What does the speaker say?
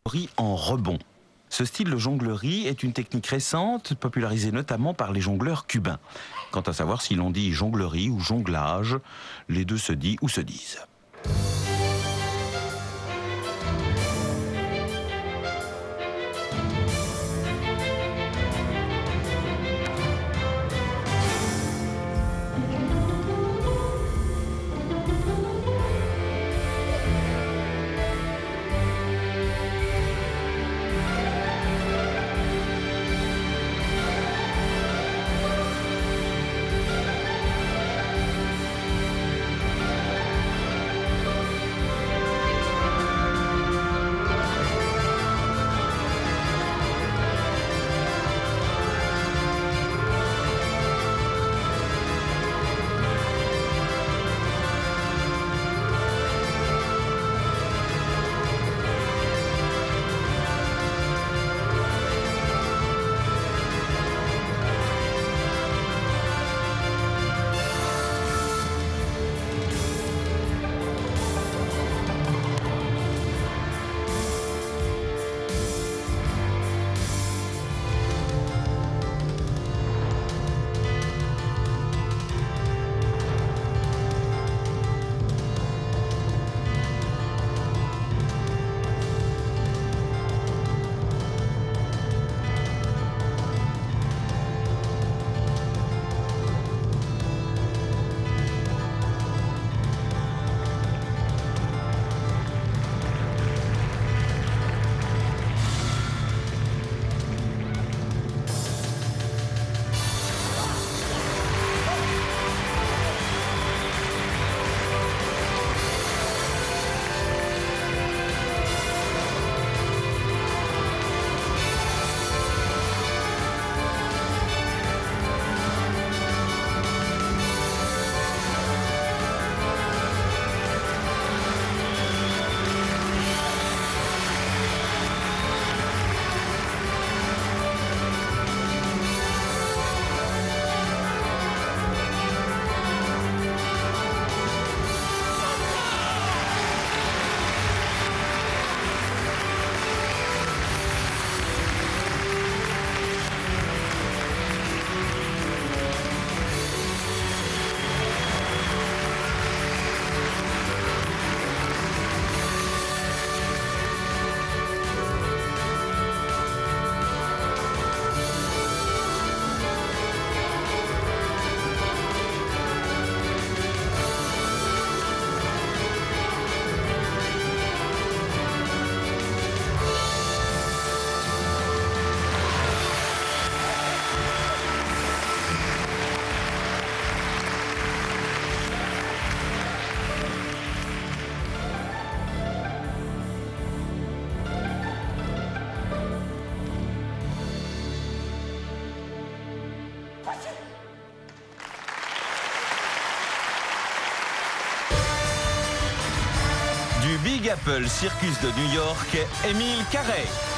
en rebond. Ce style de jonglerie est une technique récente, popularisée notamment par les jongleurs cubains. Quant à savoir si l'on dit jonglerie ou jonglage, les deux se disent ou se disent. Du Big Apple Circus de New York, Emile Carey.